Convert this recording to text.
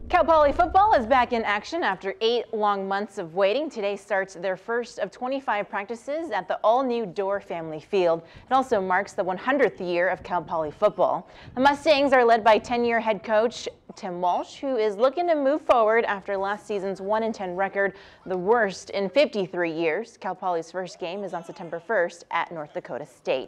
Cal Poly football is back in action after 8 long months of waiting. Today starts their first of 25 practices at the all-new Doerr Family Field. It also marks the 100th year of Cal Poly football. The Mustangs are led by 10-year head coach Tim Walsh, who is looking to move forward after last season's 1-10 record, the worst in 53 years. Cal Poly's first game is on September 1st at North Dakota State.